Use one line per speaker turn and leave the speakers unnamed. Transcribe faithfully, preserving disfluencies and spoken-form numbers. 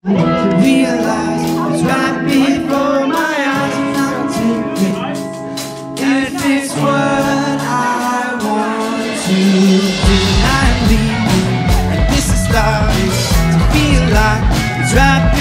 Realize it's right before my eyes, and I'm thinking if it's what I want to do. I'm leaving, and this is starting to feel like it's right